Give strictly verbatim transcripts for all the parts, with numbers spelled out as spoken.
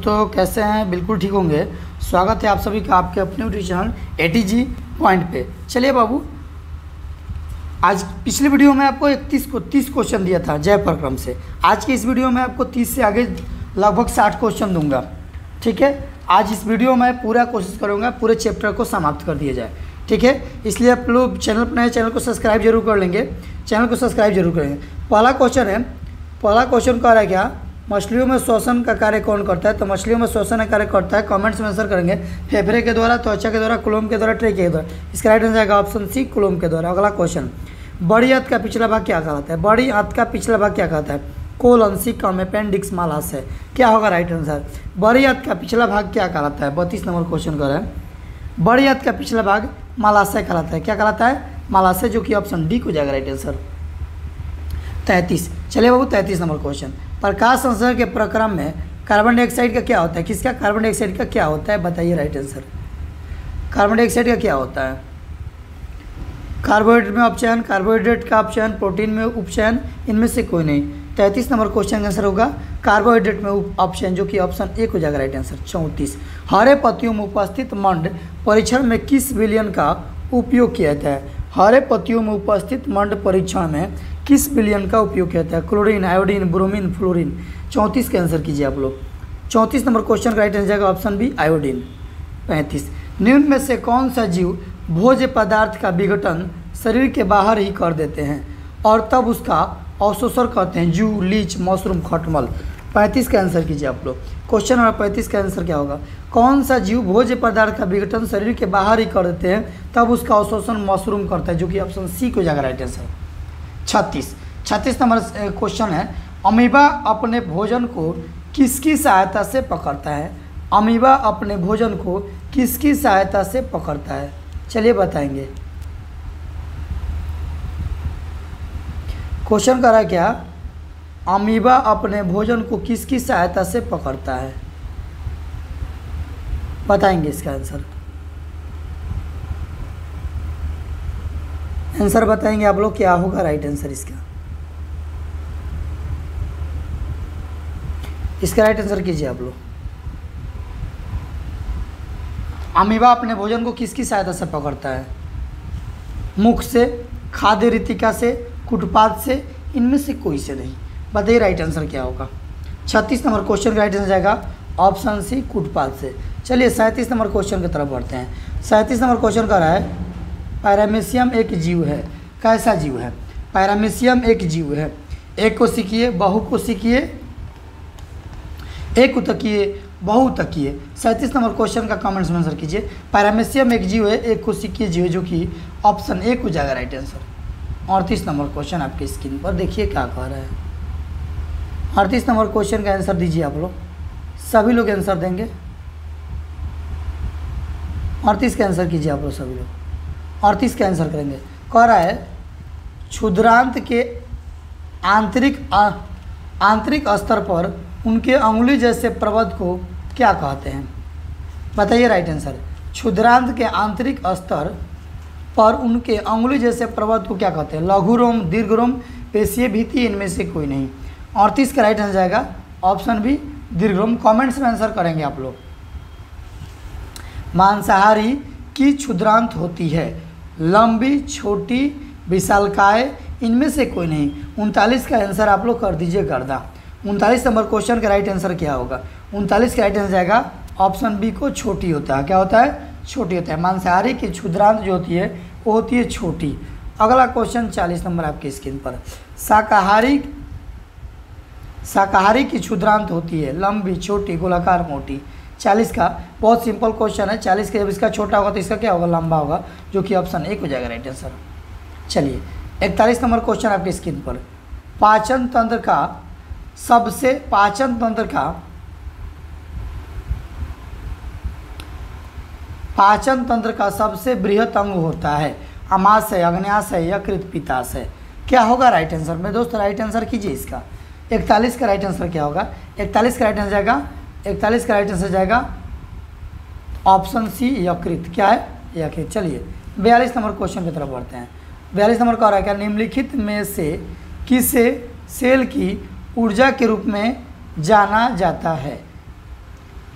दोस्तों कैसे हैं? बिल्कुल ठीक होंगे। स्वागत है आप सभी का आपके अपने यूट्यूब चैनल एटीजी पॉइंट पे। चलिए बाबू, आज पिछली वीडियो में आपको इकतीस को तीस क्वेश्चन दिया था जय प्रक्रम से। आज की इस वीडियो में आपको तीस से आगे लगभग साठ क्वेश्चन दूंगा। ठीक है, आज इस वीडियो में पूरा कोशिश करूँगा पूरे चैप्टर को समाप्त कर दिया जाए। ठीक है, इसलिए आप लोग चैनल पर नए चैनल को सब्सक्राइब जरूर कर लेंगे, चैनल को सब्सक्राइब जरूर करेंगे। पहला क्वेश्चन है, पहला क्वेश्चन कह रहा है क्या, मछलियों में श्वसन का कार्य कौन करता है? तो मछलियों में श्वसन का कार्य करता है, कमेंट्स में आंसर करेंगे, फेफड़े के द्वारा, त्वचा के द्वारा, कुलोम के द्वारा, ट्रेकिया के द्वारा। इसका राइट आंसर जाएगा ऑप्शन सी, कुलोम के द्वारा। अगला क्वेश्चन, बड़ी आंत का पिछला भाग क्या कहलाता है? बड़ी आंत का पिछला भाग क्या कहता है? कोलन, सिकम, अपेंडिक्स, मालाशय। क्या होगा राइट आंसर? बड़ी आंत का पिछला भाग क्या कहलाता है? बत्तीस नंबर क्वेश्चन कर रहा है। बड़ी आंत का पिछला भाग मालाशय कहलाता है। क्या कहलाता है? मालाशय, जो कि ऑप्शन डी को जाएगा राइट आंसर। तैंतीस, चलिए बाबू तैंतीस नंबर क्वेश्चन, प्रकाश संश्लेषण के प्रक्रम में कार्बन डाइऑक्साइड का क्या होता है? किसका? कार्बन डाइऑक्साइड का क्या होता है? बताइए राइट आंसर। कार्बन डाइऑक्साइड का क्या होता है? कार्बोहाइड्रेट में अपचयन, कार्बोहाइड्रेट का अपचयन, प्रोटीन में उपचयन, इनमें से कोई नहीं। तैंतीस नंबर क्वेश्चन का आंसर होगा कार्बोहाइड्रेट में अपचयन, जो कि ऑप्शन ए हो जाएगा राइट आंसर। चौंतीस, हरे पत्तियों में उपस्थित मंड परीक्षण में किस विलयन का उपयोग किया जाता है? हरे पत्तियों में उपस्थित मंड परीक्षण में किस विलयन का उपयोग किया जाता है? Chlorine, iodine, bromine, fluorine. चौंतीस का आंसर कीजिए आप लोग। चौंतीस नंबर क्वेश्चन का राइट आंसर जाएगा ऑप्शन बी, आयोडीन। पैंतीस, निम्न में से कौन सा जीव भोज्य पदार्थ का विघटन शरीर के बाहर ही कर देते हैं और तब उसका अवशोषण करते हैं? जू, लीच, मशरूम, खटमल। पैंतीस का आंसर कीजिए आप लोग। क्वेश्चन नंबर पैंतीस का आंसर क्या होगा? कौन सा जीव भोज्य पदार्थ का विघटन शरीर के बाहर ही कर देते हैं तब उसका अवशोषण मशरूम करता है? जो कि ऑप्शन सी को जाएगा राइट आंसर। छत्तीस, छत्तीस नंबर क्वेश्चन है, अमीबा अपने भोजन को किसकी सहायता से पकड़ता है? अमीबा अपने भोजन को किसकी सहायता से पकड़ता है? चलिए बताएंगे। क्वेश्चन कर रहा है क्या, अमीबा अपने भोजन को किसकी सहायता से पकड़ता है? बताएंगे इसका आंसर। आंसर बताएंगे आप लोग, क्या होगा राइट आंसर इसका? इसका राइट आंसर कीजिए आप लोग। अमीबा अपने भोजन को किसकी सहायता से पकड़ता है? मुख से, खाद्य रितिका से, कुटपाद से, इनमें से कोई से नहीं। बताइए राइट आंसर क्या होगा? छत्तीस नंबर क्वेश्चन का राइट आंसर जाएगा ऑप्शन सी, कुटपाद से। चलिए सैंतीस नंबर क्वेश्चन की तरफ बढ़ते हैं। सैंतीस नंबर क्वेश्चन कर रहा है, पैरामीशियम एक जीव है। कैसा जीव है? पैरामीशियम एक जीव है, एक कोशिकीय, बहुकोशिकीय, एक उतकीय, बहुतकीय। सैंतीस नंबर क्वेश्चन का कमेंट्स में आंसर कीजिए। पैरामीशियम एक जीव है, एक कोशिकीय जीव है, जो कि ऑप्शन ए को जाएगा राइट आंसर। अड़तीस नंबर क्वेश्चन आपके स्क्रीन पर देखिए क्या कह रहा है। अड़तीस नंबर क्वेश्चन का आंसर दीजिए आप लोग, सभी लोग आंसर देंगे। अड़तीस का आंसर कीजिए आप लोग सभी लोग। अड़तीस का आंसर करेंगे। कह रहा है, क्षुद्रांत के आंतरिक आंतरिक स्तर पर उनके अंगुली जैसे प्रबंध को क्या कहते हैं? बताइए राइट आंसर। क्षुद्रांत के आंतरिक स्तर पर उनके अंगुली जैसे प्रबंध को क्या कहते हैं? लघुरोम, दीर्घरोम, पेशीय भित्ति, इनमें से कोई नहीं। अड़तीस का राइट आंसर जाएगा ऑप्शन बी, दीर्घरोम। कमेंट्स में आंसर करेंगे आप लोग। मांसाहारी की क्षुद्रांत होती है, लंबी, छोटी, विशालकाय, इनमें से कोई नहीं। उनतालीस का आंसर आप लोग कर दीजिए गर्दा। उनतालीस नंबर क्वेश्चन का राइट आंसर क्या होगा? उनतालीस का राइट आंसर जाएगा ऑप्शन बी को, छोटी होता है। क्या होता है? छोटी होता है। मांसाहारी की क्षुद्रांत जो होती है वो होती है छोटी। अगला क्वेश्चन चालीस नंबर आपकी स्क्रीन पर, शाकाहारी शाकाहारी की क्षुद्रांत होती है, लंबी, छोटी, गोलाकार, मोटी। चालीस का बहुत सिंपल क्वेश्चन है। चालीस का जब इसका छोटा होगा तो इसका क्या होगा? लंबा होगा, जो कि ऑप्शन ए हो जाएगा राइट आंसर। चलिए इकतालीस नंबर क्वेश्चन आपकी स्क्रीन पर, पाचन तंत्र का सबसे पाचन तंत्र का पाचन तंत्र का सबसे बृहत अंग होता है, अमाशय, अग्न्याशय, यकृत, पित्ताशय। क्या होगा राइट आंसर? मेरे दोस्त राइट आंसर कीजिए इसका। इकतालीस का राइट आंसर क्या होगा? इकतालीस का राइट आंसर जाएगा इकतालीस का राइट आंसर जाएगा ऑप्शन सी, यकृत। क्या है? यकृत। चलिए बयालीस नंबर क्वेश्चन की तरफ बढ़ते हैं। बयालीस नंबर कह रहा है क्या, निम्नलिखित में से किसे सेल की ऊर्जा के रूप में जाना जाता है?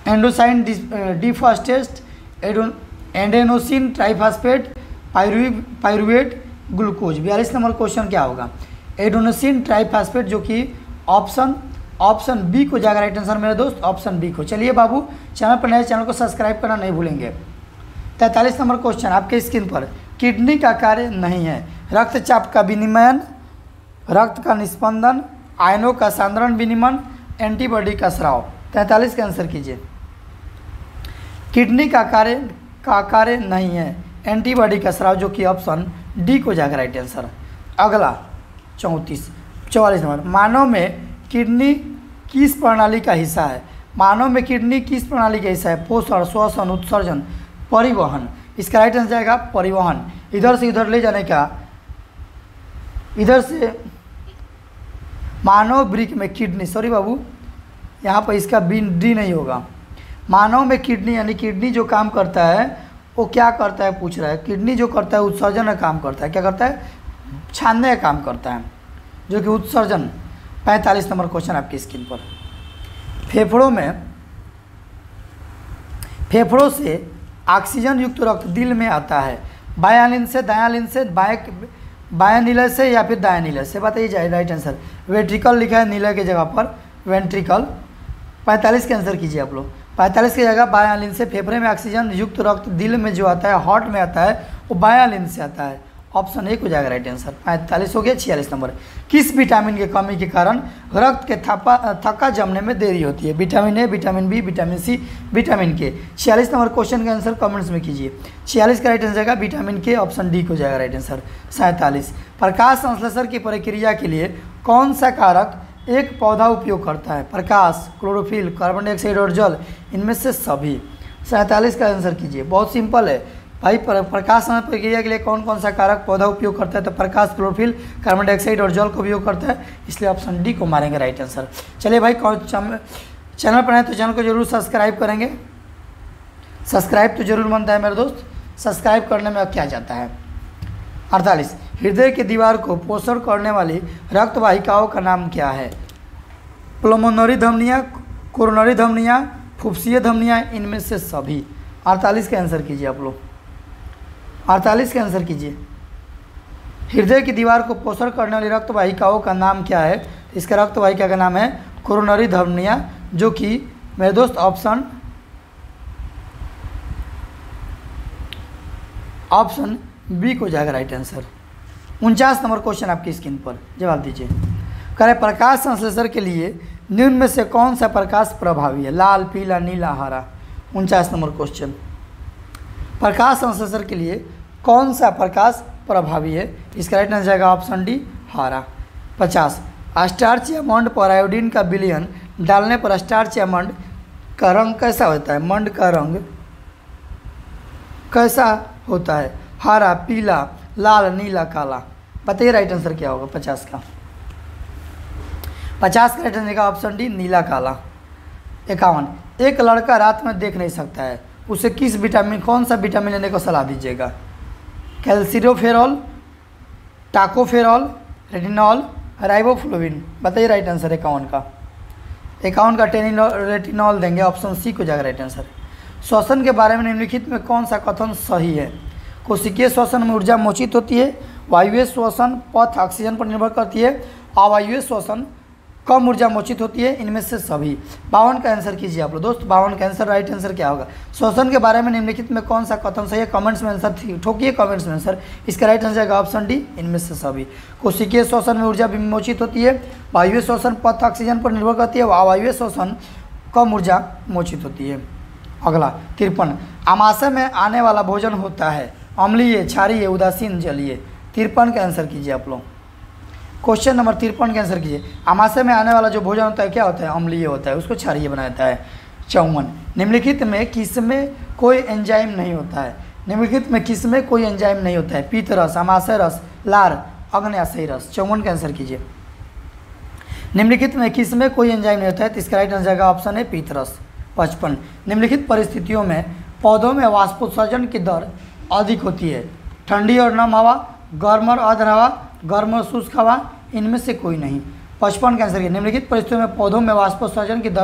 एंडोसाइन डिफॉस्फेट, एडेनोसिन ट्राइफॉस्फेट, पायरुवी पायरुवेट, ग्लूकोज। बयालीस नंबर क्वेश्चन क्या होगा? एडेनोसिन ट्राइफॉस्फेट, जो कि ऑप्शन ऑप्शन बी को जाएगा राइट आंसर मेरे दोस्त, ऑप्शन बी को। चलिए बाबू, चैनल पर नए चैनल को सब्सक्राइब करना नहीं भूलेंगे। तैंतालीस नंबर क्वेश्चन आपके स्क्रीन पर, किडनी का कार्य नहीं है रक्तचाप का विनिमयन, रक्त का निस्पंदन, आयनों का सांद्रण विनिमय, एंटीबॉडी का स्राव। तैंतालीस का आंसर कीजिए। किडनी का कार्य का कार्य नहीं है एंटीबॉडी का स्राव, जो कि ऑप्शन डी को जाएगा राइट आंसर। अगला चौंतीस चौवालीस नंबर, मानव में किडनी किस प्रणाली का हिस्सा है? मानव में किडनी किस प्रणाली का हिस्सा है? पोषण, श्वसन, उत्सर्जन, परिवहन। इसका राइट आंसर जाएगा परिवहन। इधर से इधर ले जाने का, इधर से मानव वृक्क में किडनी, सॉरी बाबू यहाँ पर इसका बी डी नहीं होगा। मानव में किडनी यानी किडनी जो काम करता है वो क्या करता है पूछ रहा है। किडनी जो करता है उत्सर्जन का काम करता है। क्या करता है? छानने का काम करता है, जो कि उत्सर्जन। पैंतालीस नंबर क्वेश्चन आपकी स्क्रीन पर, फेफड़ों में फेफड़ों से ऑक्सीजन युक्त रक्त दिल में आता है, बायां लिंग से, दायां लिंग से, बाएं बायां नीले से या फिर दायां नीले से? बताइए जाए राइट आंसर। वेंट्रिकल लिखा है नीले की जगह पर, वेंट्रिकल। पैंतालीस के आंसर कीजिए आप लोग। पैंतालीस की जगह बायां लिंग से फेफड़े में ऑक्सीजन युक्त रक्त दिल में जो आता है, हार्ट में आता है, वो बायां लिंग से आता है। ऑप्शन ए हो जाएगा राइट आंसर। पैंतालीस हो गया। छियालीस नंबर, किस विटामिन की कमी के कारण रक्त के थपा थक्का जमने में देरी होती है? Vitamin A, vitamin B, vitamin C, vitamin K. छियालीस नंबर क्वेश्चन का आंसर कमेंट्स में कीजिए। छियालीस का राइट आंसर जाएगा विटामिन के, ऑप्शन डी को जाएगा राइट आंसर। सैंतालीस, प्रकाश संश्लेषण की प्रक्रिया के लिए कौन सा कारक एक पौधा उपयोग करता है? प्रकाश, क्लोरोफिल, कार्बन डाइऑक्साइड और जल, इनमें से सभी। सैंतालीस का आंसर कीजिए। बहुत सिंपल है भाई, प्रकाश प्रक्रिया के लिए कौन कौन सा कारक पौधा उपयोग करता है? तो प्रकाश, क्लोरोफिल, कार्बन डाइऑक्साइड और जल को उपयोग करता है, इसलिए ऑप्शन डी को मारेंगे राइट आंसर। चलिए भाई, कौन चैनल पर आए तो चैनल को जरूर सब्सक्राइब करेंगे। सब्सक्राइब तो जरूर बनता है मेरे दोस्त, सब्सक्राइब करने में क्या जाता है। अड़तालीस, हृदय की दीवार को पोषण करने वाली रक्त वाहिकाओं का नाम क्या है? प्लमोनरी धमनियाँ, कोरोनरी धमनियाँ, फुफ्फुसीय धमनियाँ, इनमें से सभी। अड़तालीस का आंसर कीजिए आप लोग। अड़तालीस का आंसर कीजिए। हृदय की दीवार को पोषण करने वाली रक्त वाहिकाओं का नाम क्या है? इसका रक्त वाहिका का नाम है कोरोनरी धमनियाँ, जो कि मेरे दोस्त ऑप्शन ऑप्शन बी को जाएगा राइट आंसर। उनचास नंबर क्वेश्चन आपकी स्क्रीन पर, जवाब दीजिए। कह रहे प्रकाश संश्लेषण के लिए निम्न में से कौन सा प्रकाश प्रभावी है? लाल, पीला, नीला, हरा। उनचास नंबर क्वेश्चन, प्रकाश संश्लेषण के लिए कौन सा प्रकाश प्रभावी है? इसका राइट आंसर जाएगा ऑप्शन डी, हरा। पचास, स्टार्च या मंड पर आयोडीन का विलयन डालने पर स्टार्च या मंड का रंग कैसा होता है? मंड का रंग कैसा होता है? हरा, पीला, लाल, नीला, काला। बताइए राइट आंसर क्या होगा पचास का? पचास का राइट आंसर का ऑप्शन डी, नीला, काला। इक्यावन, एक लड़का रात में देख नहीं सकता है, उसे किस विटामिन कौन सा विटामिन लेने को सलाह दीजिएगा? Calciferol, tocopherol, retinol, riboflavin. बताइए राइट आंसर इक्यावन का। इक्यावन का टेनिनॉल रेटिनॉल देंगे, ऑप्शन सी को जाएगा राइट आंसर। श्वसन के बारे में निम्नलिखित में कौन सा कथन सही है? कोशिकीय श्वसन में ऊर्जा मोचित होती है, वायुव्य श्वसन पथ ऑक्सीजन पर निर्भर करती है, अवायुव्य श्वसन कम ऊर्जा मोचित होती है, इनमें से सभी। बावन का आंसर कीजिए आप लोग दोस्त। बावन का आंसर राइट आंसर क्या होगा? श्वसन के बारे में निम्नलिखित में कौन सा कथन सही है? कमेंट्स में आंसर ठोकिए, कमेंट्स में आंसर। इसका राइट आंसर जाएगा ऑप्शन डी, इनमें से सभी। कोशिकीय श्वसन में ऊर्जा विमोचित होती है, वायुव्य श्वसन पथ ऑक्सीजन पर निर्भर करती है, अवायुव्य श्वसन कम ऊर्जा मोचित होती है। अगला तिरपन, आमाशय में आने वाला भोजन होता है अम्लीय, क्षारीय, उदासीन, जलीय। तिरपन का आंसर कीजिए आप लोग। क्वेश्चन नंबर तिरपन का आंसर कीजिए। आमाशय में आने वाला जो भोजन होता है क्या होता है? अम्लीय होता है, उसको क्षारीय बनाया जाता है। चौवन, निम्नलिखित में किसमें कोई एंजाइम नहीं होता है? निम्नलिखित में किसमें कोई एंजाइम नहीं होता है? पीत रस, आमाशय रस, लार, अग्न्याशयी रस। चौवन का आंसर कीजिए। निम्नलिखित में किसमें कोई एंजाइम नहीं होता है? तो इसका राइट आंसर जाएगा ऑप्शन है पीत रस। पचपन, निम्नलिखित परिस्थितियों में पौधों में वाष्पोत्सर्जन की दर अधिक होती है? ठंडी और नम हवा, गर्म और आर्द्र हवा, गर्म और शुष्क हवा, इनमें से कोई नहीं। पचपन का आंसर है निम्नलिखित परिस्थितियों में पौधों में वाष्पोत्सर्जन की दर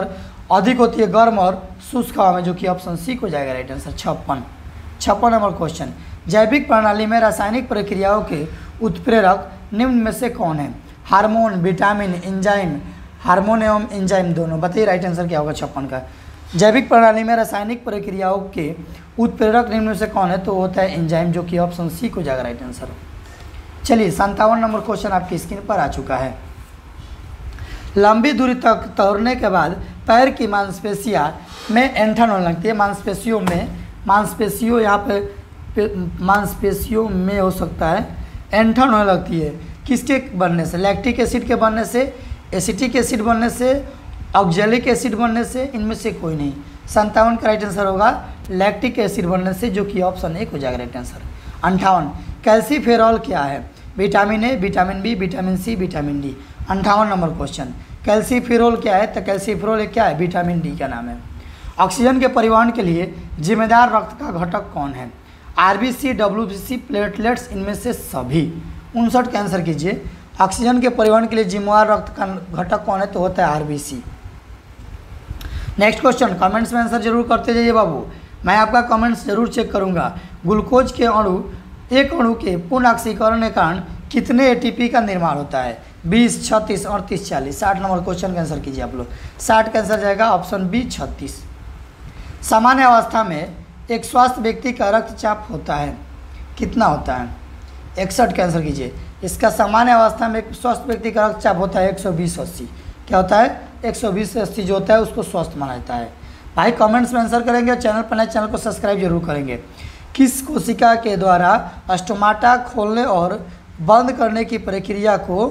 अधिक होती है गर्म और शुष्क हवा में, जो कि ऑप्शन सी को जाएगा राइट आंसर। छप्पन छप्पन नंबर क्वेश्चन, जैविक प्रणाली में रासायनिक प्रक्रियाओं के उत्प्रेरक निम्न में से कौन है? Hormone, vitamin, enzyme. हार्मोन एवं एंजाइम दोनों। बताइए राइट आंसर क्या होगा छप्पन का। जैविक प्रणाली में रासायनिक प्रक्रियाओं के उत्प्रेरक निम्न में से कौन है? तो होता है एंजाइम, जो कि ऑप्शन सी को जाएगा राइट आंसर। चलिए संतावन नंबर क्वेश्चन आपकी स्क्रीन पर आ चुका है। लंबी दूरी तक दौड़ने के बाद पैर की मांसपेशियां में ऐंठन होने लगती है। मांसपेशियों में मांसपेशियों यहाँ पे मांसपेशियों में हो सकता है ऐंठन होने लगती है। किसके बनने से? लैक्टिक एसिड के बनने से, एसिटिक एसिड बनने से, ऑक्जेलिक एसिड बनने से, इनमें से कोई नहीं। संतावन का राइट आंसर होगा लैक्टिक एसिड बनने से, जो कि ऑप्शन एक हो जाएगा राइट आंसर। अंठावन, कैल्सीफेरॉल क्या है? Vitamin A, vitamin B, vitamin C, vitamin D. अंठावन नंबर क्वेश्चन, कैल्सीफेरॉल क्या है? तो कैल्सीफेरॉल क्या है? विटामिन डी का नाम है। ऑक्सीजन के परिवहन के लिए जिम्मेदार रक्त का घटक कौन है? आरबीसी, डब्ल्यूबीसी, प्लेटलेट्स, इनमें से सभी। उनसठ का आंसर कीजिए। ऑक्सीजन के परिवहन के लिए जिम्मेदार रक्त का घटक कौन है? तो होता है आरबीसी। नेक्स्ट क्वेश्चन, कमेंट्स में आंसर जरूर करते जाइए बाबू, मैं आपका कमेंट्स जरूर चेक करूंगा। ग्लूकोज के अणु एक अणु के पूर्ण ऑक्सीकरण के कारण कितने एटीपी का निर्माण होता है? बीस, छत्तीस, अड़तीस, चालीस। साठ नंबर क्वेश्चन का आंसर कीजिए आप लोग। साठ का आंसर जाएगा ऑप्शन बी छत्तीस। सामान्य अवस्था में एक स्वस्थ व्यक्ति का रक्तचाप होता है, कितना होता है? इकसठ का आंसर कीजिए। इसका सामान्य अवस्था में एक स्वस्थ व्यक्ति का रक्तचाप होता है एक सौ बीस अस्सी। क्या होता है? एक सौ बीस से अस्सी जो होता है उसको स्वस्थ माना जाता है। भाई कमेंट्स में आंसर करेंगे और चैनल पर नए चैनल को सब्सक्राइब जरूर करेंगे। किस कोशिका के द्वारा स्टोमाटा खोलने और बंद करने की प्रक्रिया को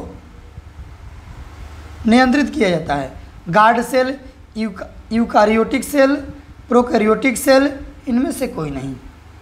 नियंत्रित किया जाता है? Guard cell, eukaryotic cell, prokaryotic cell, इनमें से कोई नहीं।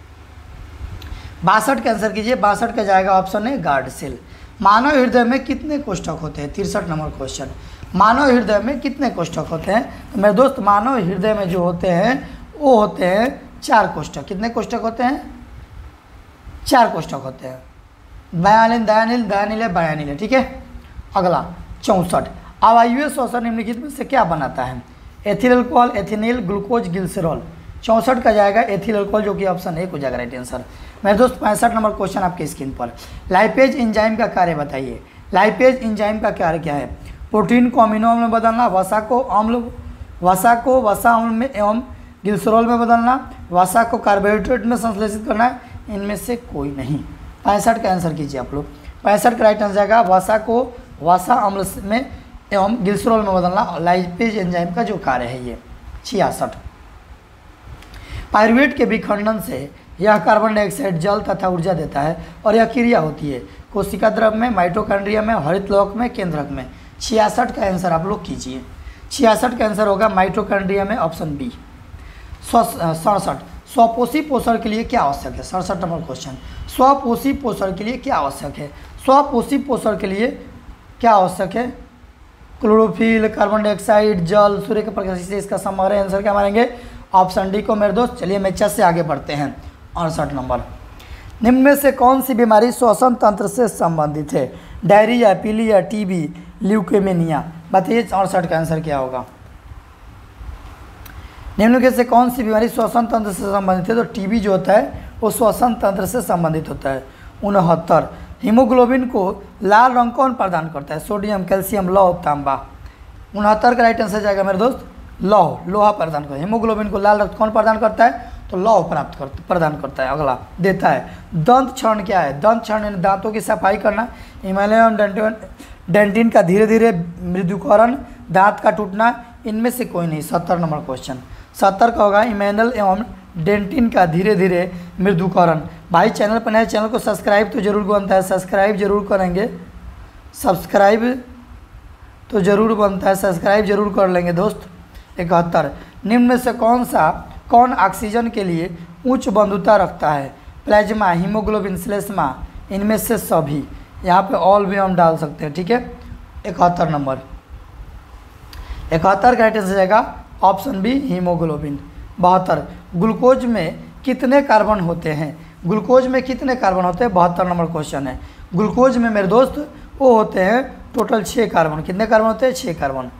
बासठ का आंसर कीजिए। बासठ का जाएगा ऑप्शन है गार्ड सेल। मानव हृदय में कितने कोष्ठक होते हैं? तिरसठ नंबर क्वेश्चन, मानव हृदय में कितने कोष्ठक होते हैं? तो मेरे दोस्त मानव हृदय में जो होते हैं वो होते हैं चार कोष्ठक। कितने कोष्ठक होते हैं? चार कोष्ठक होते हैं। बयानिल, दयानिल, दयानिल, बयानिल। ठीक है। अगला चौंसठ, अवायवीय श्वसन निम्नलिखित में से क्या बनाता है? Ethyl alcohol, ethinyl, glucose, glycerol. चौंसठ का जाएगा एथिल अल्कोहल, जो कि ऑप्शन एक हो जाएगा राइट आंसर। मेरे दोस्त पैंसठ नंबर क्वेश्चन आपके स्क्रीन पर। लाइपेज एंजाइम का कार्य बताइए। लाइपेज एंजाइम का कार्य क्या है? प्रोटीन को अमीनो अम्ल में बदलना, वसा को अम्ल वसा को वसा अम्ल में एवं ग्लिसरॉल में बदलना, वसा को कार्बोहाइड्रेट में संश्लेषित करना, इनमें से कोई नहीं। पैंसठ का आंसर कीजिए आप लोग। पैंसठ का राइट आंसर जाएगा वसा को वसा अम्ल में एवं ग्लिसरॉल में बदलना, लाइपेज एंजाइम का जो कार्य है ये। छियासठ, पायरुवेट के विखंडन से यह कार्बन डाइऑक्साइड जल तथा ऊर्जा देता है और यह क्रिया होती है कोशिका द्रव में, माइटोकॉन्ड्रिया में, हरित लोक में, केंद्रक में। छियासठ का आंसर आप लोग कीजिए। छियासठ का आंसर होगा माइटोकॉन्ड्रिया में, ऑप्शन बी। सड़सठ, स्वपोषी पोषण के लिए क्या आवश्यक है? सड़सठ नंबर क्वेश्चन, स्वपोषी पोषण के लिए क्या आवश्यक है? स्वपोषी पोषण के लिए क्या आवश्यक है? क्लोरोफिल, कार्बन डाइऑक्साइड, जल, सूर्य के प्रकाश से। इसका समग्र आंसर क्या मानेंगे? ऑप्शन डी को मेरे दोस्त। चलिए मेचा से आगे बढ़ते हैं। अड़सठ नंबर, निम्न में से कौन सी बीमारी श्वसन तंत्र से संबंधित है? डायरिया, पीलिया, टीबी, ल्यूकेमिया। बताइए अड़सठ का आंसर क्या होगा? निम्न में से कौन सी बीमारी श्वसन तंत्र से संबंधित है? तो टीबी जो होता है वो श्वसन तंत्र से संबंधित होता है। उनहत्तर, हीमोग्लोबिन को लाल रंग कौन प्रदान करता है? सोडियम, कैल्शियम, लौह, तांबा। उनहत्तर का राइट आंसर जाएगा मेरे दोस्त लौह। लोहा प्रदान करता है। हीमोग्लोबिन को लाल रक्त कौन प्रदान करता है? तो लौह प्राप्त कर प्रदान करता है। अगला देता है। दंत क्षरण क्या है? दंत क्षरण यानी दांतों की सफाई करना। इमेलियम डेंटिन डेंटिन का धीरे धीरे मृदुकरण, दांत का टूटना, इनमें से कोई नहीं। सत्तर नंबर क्वेश्चन, सत्तर का होगा इमेनल एवं डेंटिन का धीरे धीरे मृदुकरण। भाई चैनल पर नए चैनल को सब्सक्राइब तो जरूर बनता है, सब्सक्राइब जरूर करेंगे, सब्सक्राइब तो जरूर बनता है, सब्सक्राइब जरूर कर लेंगे दोस्त। इकहत्तर, निम्न में से कौन सा कौन ऑक्सीजन के लिए उच्च बंधुता रखता है? प्लाज्मा, हीमोग्लोबिन, श्लेष्मा, इनमें से सभी। यहाँ पे ऑल भी हम डाल सकते हैं। ठीक है। इकहत्तर नंबर, इकहत्तर का राइट आंसर जाएगा ऑप्शन बी हीमोग्लोबिन। बहत्तर, ग्लूकोज में कितने कार्बन होते हैं? ग्लूकोज में कितने कार्बन होते हैं? बहत्तर नंबर क्वेश्चन है। ग्लूकोज में मेरे दोस्त वो होते हैं टोटल छः कार्बन। कितने कार्बन होते हैं? छः कार्बन।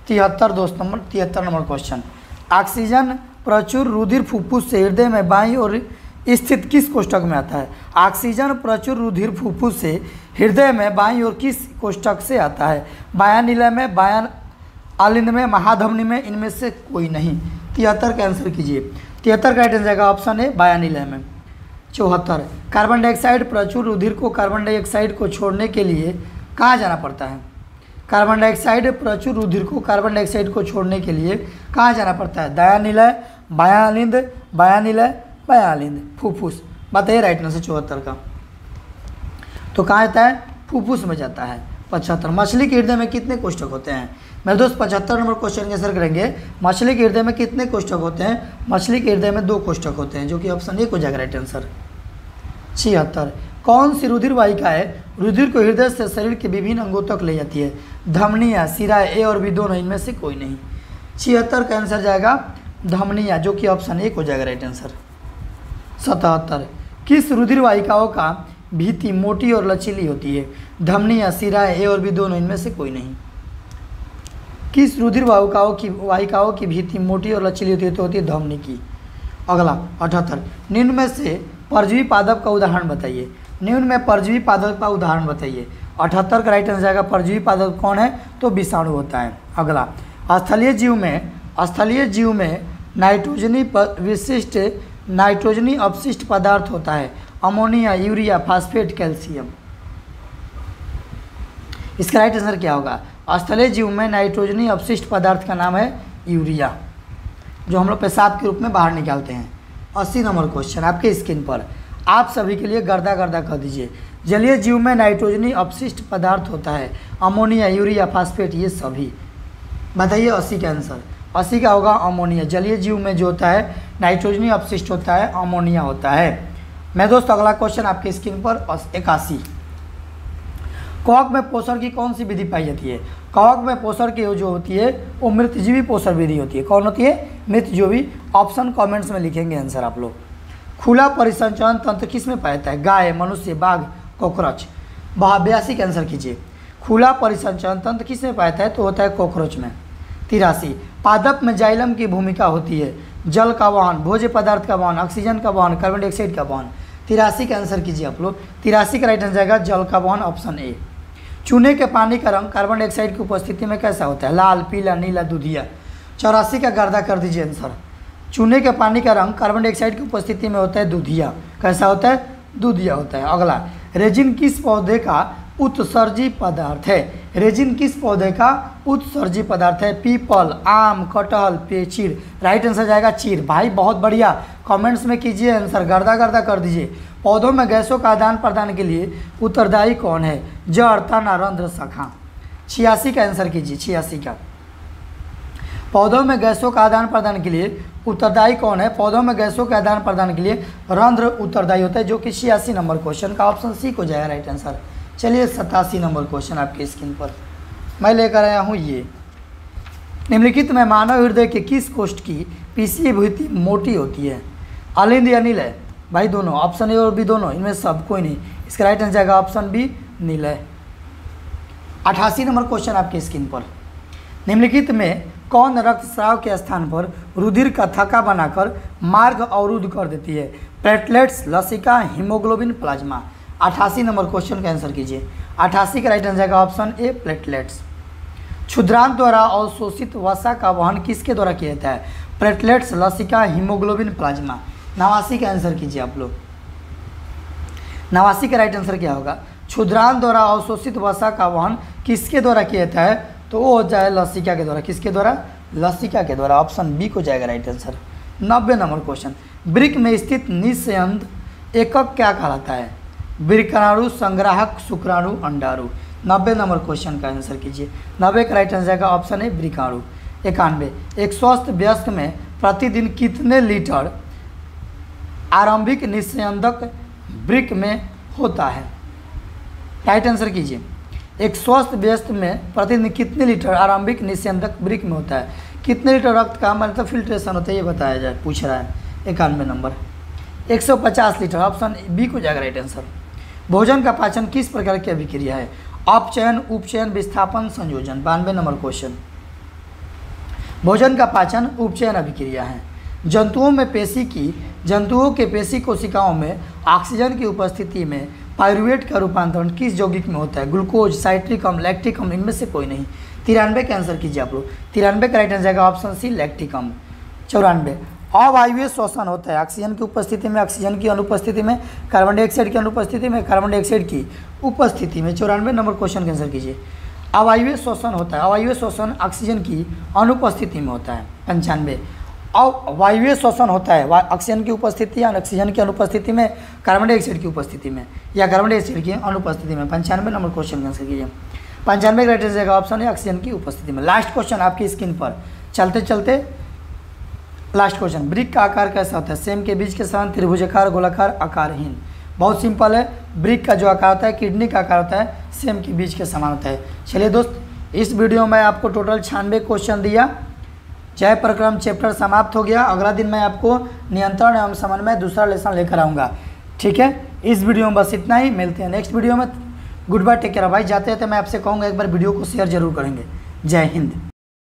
तिहत्तर दोस्त नंबर तिहत्तर नंबर क्वेश्चन, ऑक्सीजन प्रचुर रुधिर फुफ्फुस से हृदय में बाईं ओर स्थित किस कोष्ठक में आता है? ऑक्सीजन प्रचुर रुधिर फुफ्फुस से हृदय में बाईं ओर किस कोष्ठक से आता है? बायां नीलय में, बायां आलिंद में, महाधमनी में, इनमें से कोई नहीं। तिहत्तर का आंसर कीजिए। तिहत्तर का राइट आंसर जाएगा ऑप्शन ए बायां नीलय में। चौहत्तर, कार्बन डाइऑक्साइड प्रचुर रुधिर को कार्बन डाइऑक्साइड को छोड़ने के लिए कहाँ जाना पड़ता है? कार्बन डाइऑक्साइड प्रचुर रुधिर को कार्बन डाइऑक्साइड को छोड़ने के लिए कहाँ जाना पड़ता है? दायां नीलय, बायां आलिंद, बायां नीलय, बायां आलिंद, फुफ्फुस। बताइए राइट आंसर चौहत्तर का। तो कहाँ आता है? फुफ्फुस में जाता है। पचहत्तर, मछली के हृदय में कितने कोष्ठक होते हैं? मेरे दोस्त पचहत्तर नंबर क्वेश्चन के आंसर करेंगे। मछली के हृदय में कितने कोष्ठक होते हैं? मछली के हृदय में दो कोष्ठक होते हैं, जो कि ऑप्शन ए को जाएगा राइट आंसर। छिहत्तर, कौन सी रुधिर वाहिका है रुधिर को हृदय से शरीर के विभिन्न अंगों तक ले जाती है? धमनियाँ, सिरा, ए और बी दोनों, इनमें से कोई नहीं। छिहत्तर का आंसर जाएगा धमनियाँ, जो कि ऑप्शन ए को जाएगा राइट आंसर। सतहत्तर, किस रुधिर वाहिकाओं का भित्ति मोटी और लचीली होती है? धमनियाँ, सिरा, ए और बी दोनों, इनमें से कोई नहीं। किस रुधिर वाहिकाओं की वाहिकाओं की भित्ति मोटी और लचीली होती है? तो होती है धमनी की। अगला अठहत्तर, निम्न में से परजीवी पादप का उदाहरण बताइए। निम्न में परजीवी पादप का उदाहरण बताइए। अठहत्तर का राइट आंसर जाएगा परजीवी पादप कौन है? तो विषाणु होता है। अगला, स्थलीय जीव में स्थलीय जीव में नाइट्रोजनी विशिष्ट नाइट्रोजनी अपशिष्ट पदार्थ होता है। Ammonia, urea, phosphate, calcium. इसका राइट आंसर क्या होगा? स्थलीय जीव में नाइट्रोजनी अपशिष्ट पदार्थ का नाम है यूरिया, जो हम लोग पेशाब के रूप में बाहर निकालते हैं। अस्सी नंबर क्वेश्चन आपके स्क्रीन पर, आप सभी के लिए गर्दा गर्दा कर दीजिए। जलीय जीव में नाइट्रोजनी अपशिष्ट पदार्थ होता है। अमोनिया, यूरिया, फास्फेट, ये सभी। बताइए अस्सी का आंसर। अस्सी का होगा अमोनिया। जलीय जीव में जो होता है नाइट्रोजनी अपशिष्ट होता है, अमोनिया होता है। मैं दोस्त अगला क्वेश्चन आपके स्क्रीन पर इक्यासी, कवक में पोषण की कौन सी विधि पाई जाती है? कवक में पोषण की जो होती है वो मृतजीवी पोषण विधि होती है। कौन होती है? मृतजीवी। ऑप्शन कमेंट्स में लिखेंगे आंसर आप लोग। खुला परिसंचरण तंत्र किस में पाया जाता है? गाय, मनुष्य, बाघ, कॉकरोच। बयासी का आंसर कीजिए। खुला परिसंचरण तंत्र किस में पाया जाता है? तो होता है कॉकरोच में। तिरासी, पादप में जाइलम की भूमिका होती है। जल का वहन, भोज्य पदार्थ का वहन, ऑक्सीजन का वहन, कार्बन डाइऑक्साइड का वहन। तिरासी का आंसर कीजिए आप लोग। तिरासी का राइट आंसर जाएगा जल का वहन, ऑप्शन ए। चूने के पानी का रंग कार्बन डाइऑक्साइड की उपस्थिति में कैसा होता है? लाल, पीला, नीला, दूधिया। चौरासी का गर्दा कर दीजिए आंसर। चूने के पानी का रंग कार्बन डाइऑक्साइड की उपस्थिति में होता है दूधिया। कैसा होता है? दूधिया होता है। अगला, रेजिन किस पौधे का उत्सर्जी पदार्थ है? रेजिन किस पौधे का उत्सर्जी पदार्थ है? पीपल, आम, कटहल, पेचीर। राइट आंसर जाएगा चीर। भाई बहुत बढ़िया, कमेंट्स में कीजिए आंसर, गर्दा गर्दा कर दीजिए। पौधों में गैसों का आदान प्रदान के लिए उत्तरदायी कौन है? जड़, तना, रंध्र, शाखा। छियासी का आंसर कीजिए। छियासी का, पौधों में गैसों का आदान प्रदान के लिए उत्तरदायी कौन है? पौधों में गैसों के आदान प्रदान के लिए रंध्र उत्तरदायी होता है, जो कि छियासी नंबर क्वेश्चन का ऑप्शन सी को जाएगा राइट आंसर। चलिए सतासी नंबर क्वेश्चन आपके स्क्रीन पर मैं लेकर आया हूँ। ये निम्नलिखित में मानव हृदय के किस कोष्ठ की पीसीए भित्ति मोटी होती है? अलिंद या नीलय? भाई दोनों, ऑप्शन ए और बी दोनों, इनमें सब कोई नहीं। इसका राइट आंसर जाएगा ऑप्शन बी नीलय। अठासी नंबर क्वेश्चन आपके स्क्रीन पर, निम्नलिखित में कौन रक्तस्राव के स्थान पर रुधिर का थक्का बनाकर मार्ग अवरुद्ध कर देती है? प्लेटलेट्स, लसिका, हीमोग्लोबिन, प्लाज्मा। अठासी नंबर क्वेश्चन का आंसर कीजिए। अठासी का राइट आंसर जाएगा ऑप्शन ए प्लेटलेट्स। क्षुद्रांत द्वारा अवशोषित वसा का वहन किसके द्वारा किया जाता है? प्लेटलेट्स, लसिका, हीमोग्लोबिन, प्लाज्मा। नवासी का आंसर कीजिए आप लोग। नवासी का राइट आंसर क्या होगा? क्षुद्रांत द्वारा अवशोषित वसा का वहन किसके द्वारा किया जाता है? तो वो हो जाए लसिका के द्वारा। किसके द्वारा? लसिका के द्वारा। ऑप्शन बी को जाएगा राइट आंसर। नब्बे नंबर क्वेश्चन, वृक्क में स्थित निस्यंद एकक क्या कहलाता है? वृक्काणु, संग्राहक, शुक्राणु, अंडाणु। नब्बे नंबर क्वेश्चन का आंसर कीजिए। नब्बे का राइट आंसर जाएगा ऑप्शन है वृक्काणु। इक्यानवे, एक स्वस्थ वयस्क में प्रतिदिन कितने लीटर आरंभिक निस्यंदक वृक्क में होता है? राइट आंसर कीजिए। एक स्वस्थ वयस्क में प्रतिदिन कितने लीटर आरंभिक निस्यंदक वृक्क में होता है? कितने लीटर रक्त का मतलब फिल्ट्रेशन होता है ये बताया जाए, पूछ रहा है। इक्यानवे नंबर, एक सौ पचास लीटर। ऑप्शन बी को जाएगा राइट आंसर। भोजन का पाचन किस प्रकार की अभिक्रिया है? अपचयन, उपचयन, विस्थापन, संयोजन। बानवे नंबर क्वेश्चन, भोजन का पाचन उपचयन अभिक्रिया है। जंतुओं में पेशी की जंतुओं के पेशी कोशिकाओं में ऑक्सीजन की उपस्थिति में पाइरूवेट का रूपांतरण किस यौगिक में होता है? ग्लूकोज, साइट्रिक अम्ल, लैक्टिक अम्ल, इनमें से कोई नहीं। तिरानवे का आंसर कीजिए आप लोग। तिरानवे का राइट आंसर जाएगा ऑप्शन सी, लैक्टिक अम्ल। चौरानवे, अवायवीय श्वसन होता है ऑक्सीजन की उपस्थिति में, ऑक्सीजन की अनुपस्थिति में, कार्बन डाइऑक्साइड की अनुपस्थिति में, कार्बन डाइऑक्साइड की उपस्थिति में। चौरानवे नंबर क्वेश्चन का आंसर कीजिए। अवायवीय श्वसन होता है, अवायवीय श्वसन ऑक्सीजन की अनुपस्थिति में होता है। पंचानवे, अवायवीय श्वसन होता है ऑक्सीजन की उपस्थिति या ऑक्सीजन की अनुपस्थिति में, कार्बन डाइऑक्साइड की उपस्थिति में या कार्बन डाइऑक्साइड की अनुपस्थिति में। पंचानवे नंबर क्वेश्चन का आंसर कीजिए। पंचानवे का राइट आंसर जाएगा ऑप्शन है ऑक्सीजन की उपस्थिति में। लास्ट क्वेश्चन आपकी स्क्रीन पर, चलते चलते लास्ट क्वेश्चन। वृक्क का आकार कैसा होता है? सेम के बीज के समान, त्रिभुजाकार, गोलाकार, आकारहीन। बहुत सिंपल है। वृक्क का जो आकार होता है किडनी का आकार होता है, सेम के बीज के समान होता है। चलिए दोस्त, इस वीडियो में आपको टोटल छियानवे क्वेश्चन दिया। जय प्रक्रम चैप्टर समाप्त हो गया। अगला दिन मैं आपको नियंत्रण एवं समन्वय दूसरा लेसन लेकर आऊँगा। ठीक है, इस वीडियो में बस इतना ही। मिलते हैं नेक्स्ट वीडियो में। Goodbye, take care. भाई जाते जाते मैं आपसे कहूँगा एक बार वीडियो को शेयर जरूर करेंगे। जय हिंद।